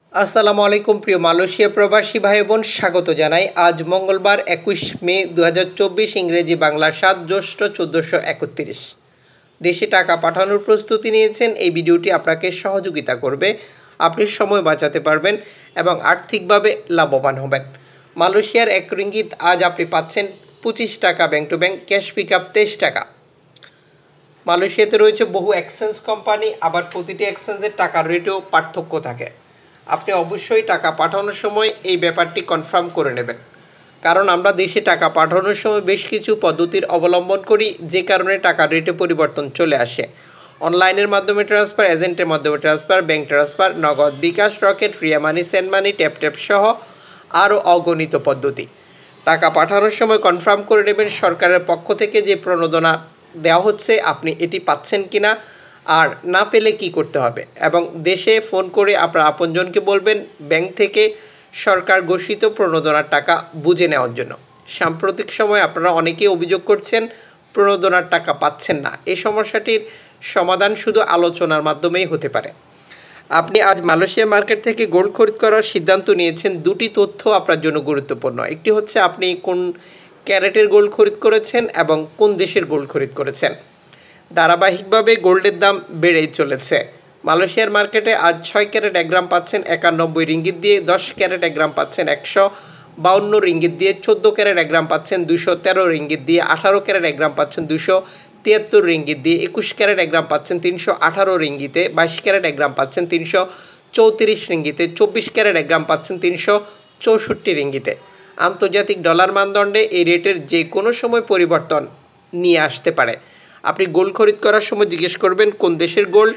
আসসালামু আলাইকুম প্রিয় মালয়েশিয়া প্রবাসী ভাই বোন, স্বাগত জানাই। আজ মঙ্গলবার 21 মে 2024, ইংরেজি বাংলা 7 জ্যৈষ্ঠ 1431। দেশে টাকা পাঠানোর প্রস্তুতি নিয়েছেন। এই ভিডিওটি আপনাকে সহযোগিতা করবে, আপনি সময় বাঁচাতে পারবেন এবং আর্থিকভাবে লাভবান হবেন। মালয়েশিয়ার 1 রিঙ্গিত আজ আপনি পাচ্ছেন 25 টাকা, bank to bank cash pick up 23 টাকা। মালয়েশিয়াতে রয়েছে বহু এক্সচেঞ্জ কোম্পানি, আবার প্রতিটি এক্সচেঞ্জের টাকার রেটেও পার্থক্য থাকে। আপনি অবশ্যই টাকা পাঠানোর সময় এই ব্যাপারটি কনফার্ম করে নেবেন, কারণ আমরা দেশে টাকা পাঠানোর সময় বেশ কিছু পদ্ধতির অবলম্বন করি, যে কারণে টাকার রেটে পরিবর্তন চলে আসে। অনলাইনের মাধ্যমে ট্রান্সফার, এজেন্টের মাধ্যমে transfer, bank transfer, Nagad, bKash, Rocket, Ria Money, send money, tap tap সহ আরও অগণিত পদ্ধতি। টাকা পাঠানোর সময় কনফার্ম করে নেবেন সরকারের পক্ষ থেকে যে প্রণোদনা দেওয়া হচ্ছে আপনি এটি পাচ্ছেন কিনা, আর না পেলে কি করতে হবে। এবং দেশে ফোন করে আপনার আপনজনকে বলবেন ব্যাংক থেকে সরকার ঘোষিত প্রণোদনার টাকা বুঝে নেওয়ার জন্য। সাম্প্রতিক সময় আপনারা অনেকেই অভিযোগ করছেন প্রণোদনার টাকা পাচ্ছেন না। এই সমস্যাটির সমাধান শুধু আলোচনার মাধ্যমেই হতে পারে। আপনি আজ মালয়েশিয়া মার্কেট থেকে গোল্ড খরিদ করার সিদ্ধান্ত নিয়েছেন। দুটি তথ্য আপনার জন্য গুরুত্বপূর্ণ। একটি হচ্ছে আপনি কোন ক্যারেটের গোল্ড খরিদ করেছেন এবং কোন দেশের গোল্ড খরিদ করেছেন। ধারাবাহিকভাবে গোল্ডের দাম বেড়েই চলেছে। মালয়েশিয়ার মার্কেটে আজ 6 ক্যারেট 1 গ্রাম পাচ্ছেন 91 রিঙ্গিত দিয়ে, 10 ক্যারেট 1 গ্রাম পাচ্ছেন 152 রিঙ্গিত দিয়ে, 14 ক্যারেট 1 গ্রাম পাচ্ছেন 213 রিঙ্গিত দিয়ে, 18 ক্যারেট 1 গ্রাম পাচ্ছেন 273 রিঙ্গিত দিয়ে, 21 ক্যারেট 1 গ্রাম পাচ্ছেন 318 রিঙ্গিতে, 22 ক্যারেট 1 গ্রাম পাচ্ছেন 334 রিঙ্গিতে, 24 ক্যারেট 1 গ্রাম পাচ্ছেন 364 রিঙ্গিতে। আন্তর্জাতিক ডলার মানদণ্ডে এই রেটের যে কোনো সময় পরিবর্তন নিয়ে আসতে পারে। আপনি গোল্ড খরিদ করার সময় জিজ্ঞেস করবেন কোন দেশের গোল্ড,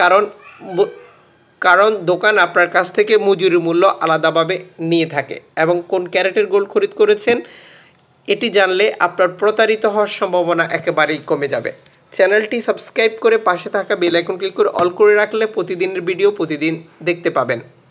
কারণ দোকান আপনার কাছ থেকে মজুরি মূল্য আলাদাভাবে নিয়ে থাকে। এবং কোন ক্যারেটের গোল্ড খরিদ করেছেন এটি জানলে আপনার প্রতারিত হওয়ার সম্ভাবনা একেবারেই কমে যাবে। চ্যানেলটি সাবস্ক্রাইব করে পাশে থাকা বেল আইকন ক্লিক করে অল করে রাখলে প্রতিদিনের ভিডিও প্রতিদিন দেখতে পাবেন।